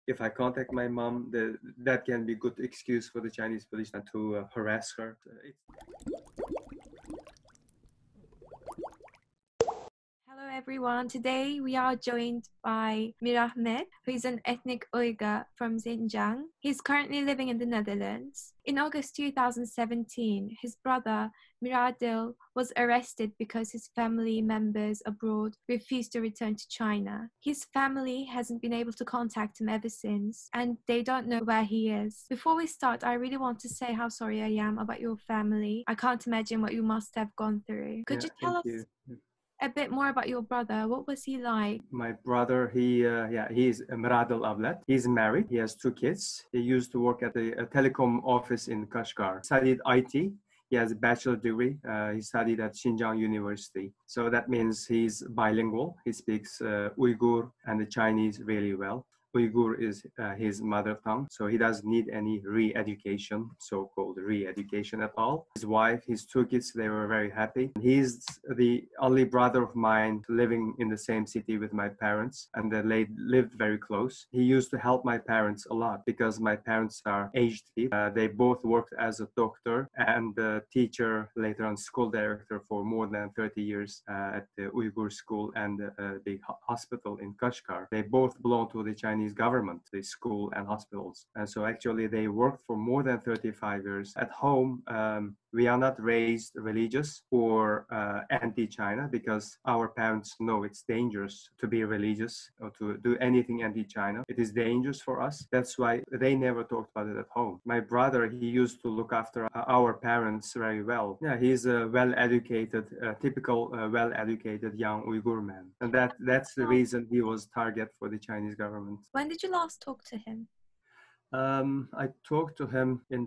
if I contact my mom, that can be good excuse for the Chinese police not to harass her. Hello everyone. Today we are joined by Mirehmet, who is an ethnic Uyghur from Xinjiang. He's currently living in the Netherlands. In August 2017, his brother Miradil was arrested because his family members abroad refused to return to China. His family hasn't been able to contact him ever since, and they don't know where he is. Before we start, I really want to say how sorry I am about your family. I can't imagine what you must have gone through. Could you tell us a bit more about your brother? What was he like? My brother, he's Mirehmet Ablet. He's married. He has 2 kids. He used to work at a telecom office in Kashgar. Studied IT. He has a bachelor degree. He studied at Xinjiang University. So that means he's bilingual. He speaks Uyghur and the Chinese really well. Uyghur is his mother tongue, so he doesn't need any re-education, so-called re-education at all. His wife, his 2 kids, they were very happy. He's the only brother of mine living in the same city with my parents, and they lived very close. He used to help my parents a lot because my parents are aged people. They both worked as a doctor and a teacher, later on school director for more than 30 years at the Uyghur school and the hospital in Kashgar. They both belong to the Chinese government, the school and hospitals. And so actually they worked for more than 35 years. At home, we are not raised religious or anti-China because our parents know it's dangerous to be religious or to do anything anti-China. It is dangerous for us. That's why they never talked about it at home. My brother, he used to look after our parents very well. Yeah, he's a well-educated, typical well-educated young Uyghur man. And that's the reason he was target for the Chinese government. When did you last talk to him? I talked to him in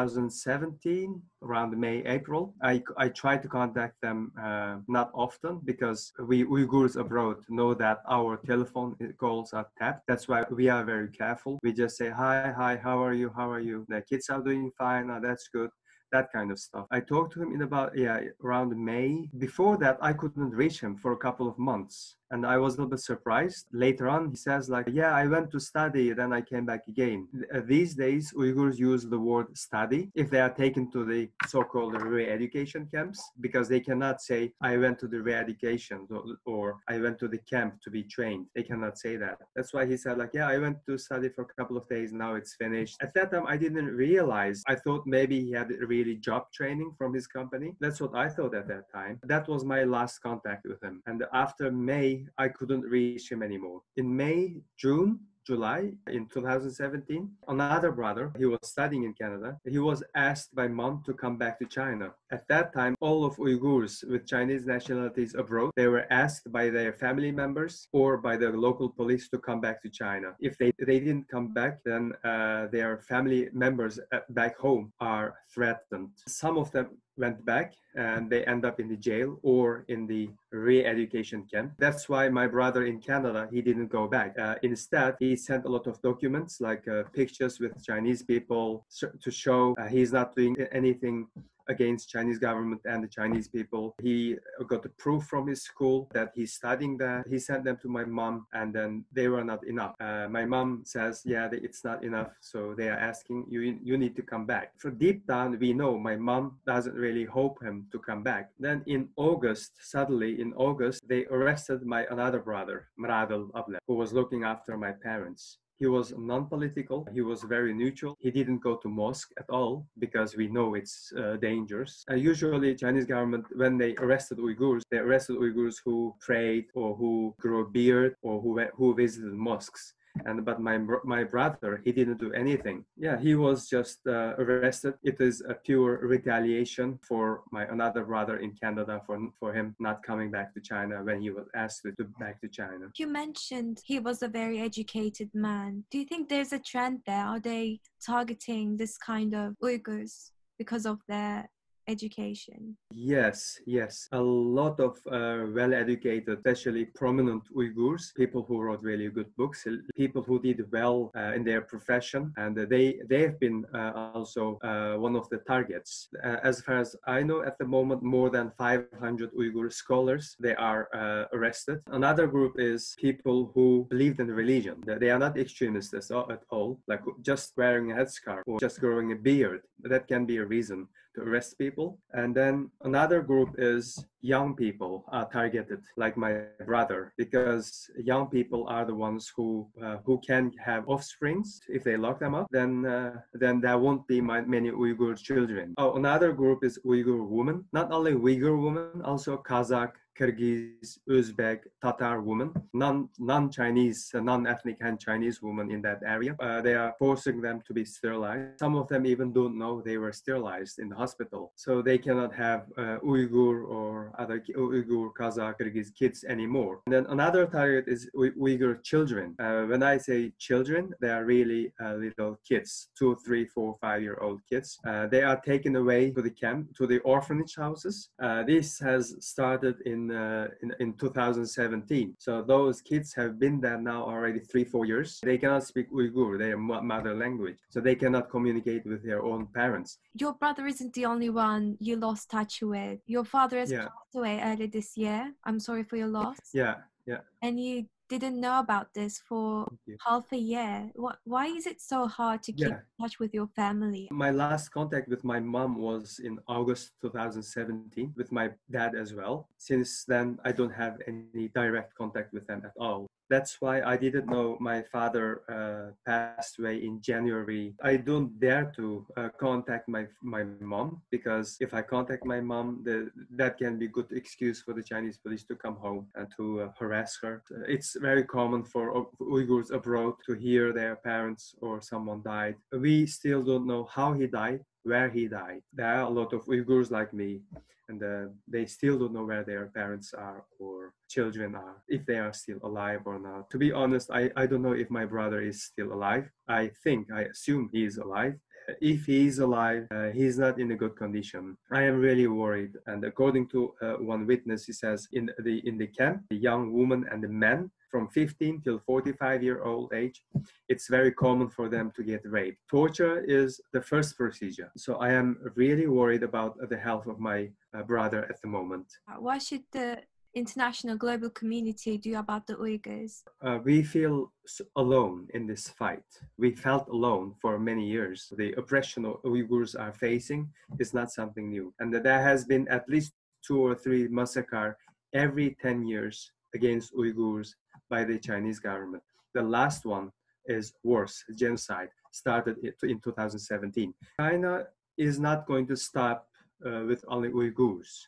2017, around May, April. I tried to contact them not often because we Uyghurs abroad know that our telephone calls are tapped. That's why we are very careful. We just say, hi, how are you? How are you? The kids are doing fine. Oh, that's good. That kind of stuff. I talked to him in around May. Before that, I couldn't reach him for a couple of months. And I was a little bit surprised. Later on, he says like, yeah, I went to study, then I came back again. These days, Uyghurs use the word study if they are taken to the so-called re-education camps, because they cannot say, I went to the re-education or I went to the camp to be trained. They cannot say that. That's why he said like, yeah, I went to study for a couple of days, now it's finished. At that time, I didn't realize. I thought maybe he had really job training from his company. That's what I thought at that time. That was my last contact with him. And after May, I couldn't reach him anymore. In May, June, July in 2017, another brother, he was studying in Canada, he was asked by mom to come back to China. At that time, all of Uyghurs with Chinese nationalities abroad, they were asked by their family members or by the local police to come back to China. If they didn't come back, then their family members back home are threatened. Some of them went back and they end up in the jail or in the re-education camp. That's why my brother in Canada, he didn't go back. Instead, he sent a lot of documents like pictures with Chinese people to show he's not doing anything against Chinese government and the Chinese people. He got the proof from his school that he's studying there. He sent them to my mom, and then they were not enough. My mom says, yeah, it's not enough. So they are asking, you need to come back. For deep down, we know my mom doesn't really hope him to come back. Then in August, suddenly in August, they arrested my another brother, Mirehmet Ablet, who was looking after my parents. He was non-political. He was very neutral. He didn't go to mosque at all because we know it's dangerous. Usually, Chinese government, when they arrested Uyghurs, they arrested Uyghurs who prayed or who grew a beard or who visited mosques. But my brother, he didn't do anything. Yeah, he was just arrested. It is a pure retaliation for my another brother in Canada for him not coming back to China when he was asked to back to China. You mentioned he was a very educated man. Do you think there's a trend there? Are they targeting this kind of Uyghurs because of their education? Yes, yes. A lot of well-educated, especially prominent Uyghurs, people who wrote really good books, people who did well in their profession, and they have been also one of the targets. As far as I know, at the moment, more than 500 Uyghur scholars they are arrested. Another group is people who believed in religion. They are not extremists at all, like just wearing a headscarf or just growing a beard. That can be a reason to arrest people. And then another group is young people are targeted, like my brother, because young people are the ones who can have offsprings. If they lock them up, then there won't be many Uyghur children. Oh, another group is Uyghur women. Not only Uyghur women, also Kazakh, Kyrgyz, Uzbek, Tatar women, non-Chinese, non-ethnic Han Chinese women in that area. They are forcing them to be sterilized. Some of them even don't know they were sterilized in the hospital, so they cannot have Uyghur or other Uyghur, Kazakh, Kyrgyz kids anymore. And then another target is Uyghur children. When I say children, they are really little kids, 2, 3, 4, 5-year-old kids. They are taken away to the camp, to the orphanage houses. This has started in 2017. So those kids have been there now already 3-4 years. They cannot speak Uyghur, their mother language, so they cannot communicate with their own parents. Your brother isn't the only one you lost touch with. Your father has Yeah. passed away earlier this year. I'm sorry for your loss. Yeah, yeah. And you didn't know about this for half a year. Why is it so hard to keep in touch with your family? My last contact with my mom was in August 2017, with my dad as well. Since then, I don't have any direct contact with them at all. That's why I didn't know my father passed away in January. I don't dare to contact my mom, because if I contact my mom, that can be good excuse for the Chinese police to come home and to harass her. It's very common for Uyghurs abroad to hear their parents or someone died. We still don't know how he died, where he died. There are a lot of Uyghurs like me, and they still don't know where their parents are or children are, if they are still alive or not. To be honest, I don't know if my brother is still alive. I assume he is alive. If he is alive, he's not in a good condition. I am really worried. And according to one witness, he says in the camp, the young woman and the men from 15 till 45-year-old age, it's very common for them to get raped. Torture is the first procedure. So I am really worried about the health of my brother at the moment. What should the international global community do about the Uyghurs? We feel alone in this fight. We felt alone for many years. The oppression Uyghurs are facing is not something new. And there has been at least 2 or 3 massacres every 10 years against Uyghurs by the Chinese government. The last one is worse, genocide, started in 2017. China is not going to stop with only Uyghurs.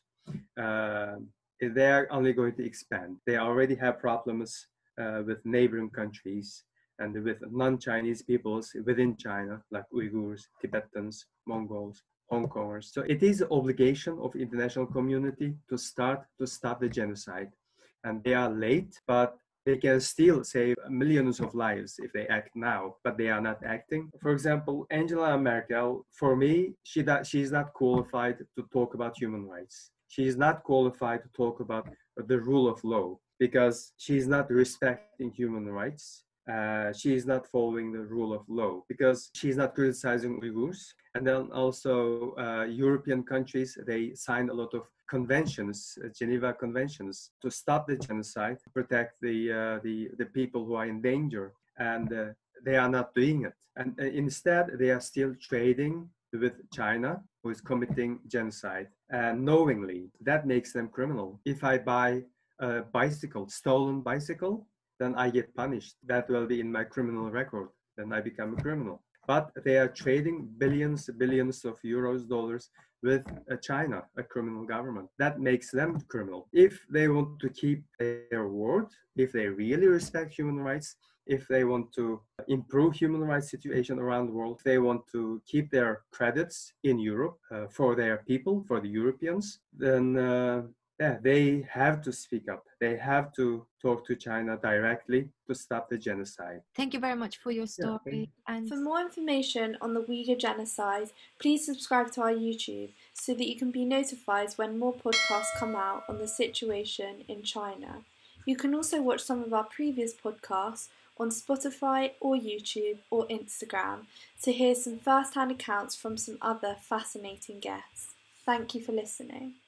They are only going to expand. They already have problems with neighboring countries and with non-Chinese peoples within China, like Uyghurs, Tibetans, Mongols, Hong Kongers. So it is the obligation of international community to stop the genocide. And they are late, but they can still save millions of lives if they act now, but they are not acting. For example, Angela Merkel, for me, she's not qualified to talk about human rights. She is not qualified to talk about the rule of law, because she is not respecting human rights. She is not following the rule of law, because she is not criticizing Uyghurs. And then also European countries, they signed a lot of conventions, Geneva Conventions, to stop the genocide, protect the people who are in danger, and they are not doing it. And instead, they are still trading with China, who is committing genocide, and knowingly. That makes them criminal. If I buy a bicycle, stolen bicycle, then I get punished. That will be in my criminal record. Then I become a criminal. But they are trading billions of euros, dollars with China, a criminal government. That makes them criminal. If they want to keep their word, if they really respect human rights, if they want to improve human rights situation around the world, if they want to keep their credits in Europe for their people, for the Europeans, then yeah, they have to speak up. They have to talk to China directly to stop the genocide. Thank you very much for your Yeah, story. And For more information on the Uyghur Genocide, please subscribe to our YouTube so that you can be notified when more podcasts come out on the situation in China. You can also watch some of our previous podcasts on Spotify or YouTube or Instagram to hear some first-hand accounts from some other fascinating guests. Thank you for listening.